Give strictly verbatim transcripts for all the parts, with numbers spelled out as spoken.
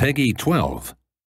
Peggy twelve.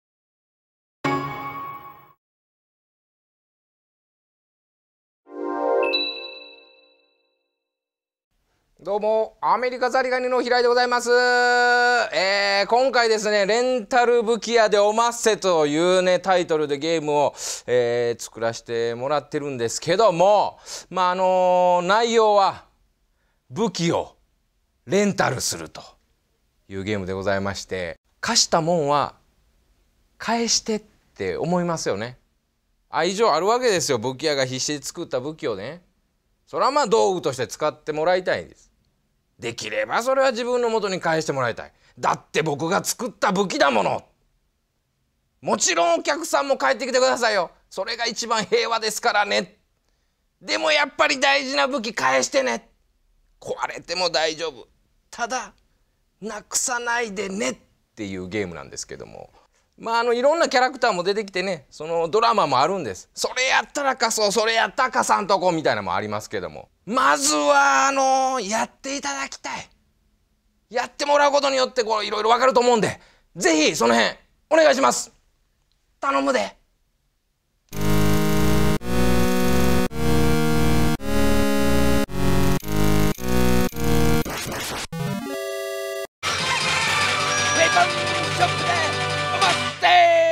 どうもアメリカザリガニの平井でございます。えー、今回ですね、レンタル武器屋でおまっせというねタイトルでゲームを、えー、作らせてもらってるんですけども、まああのー、内容は武器をレンタルするというゲームでございまして、貸したもんは返してって思いますよね。愛情あるわけですよ。武器屋が必死で作った武器をね、それはまあ道具として使ってもらいたいんです。できればそれは自分の元に返してもらいたい。だって僕が作った武器だもの。もちろんお客さんも帰ってきてくださいよ。それが一番平和ですからね。でもやっぱり大事な武器返してね。壊れても大丈夫。ただなくさないでねっていうゲームなんですけども、まああのいろんなキャラクターも出てきてね、そのドラマもあるんです。それやったら貸そう、それやったら貸さんとこみたいなのもありますけども、まずはあのやっていただきたい。やってもらうことによってこういろいろ分かると思うんで、ぜひその辺お願いします。頼むで。ショップでおまって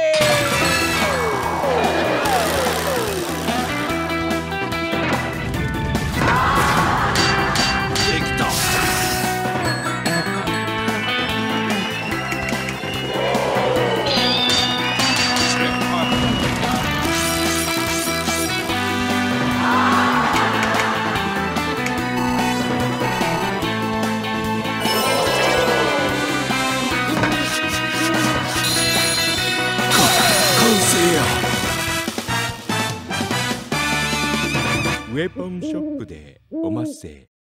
ー。できた。 ウェポンショップでおまっせ。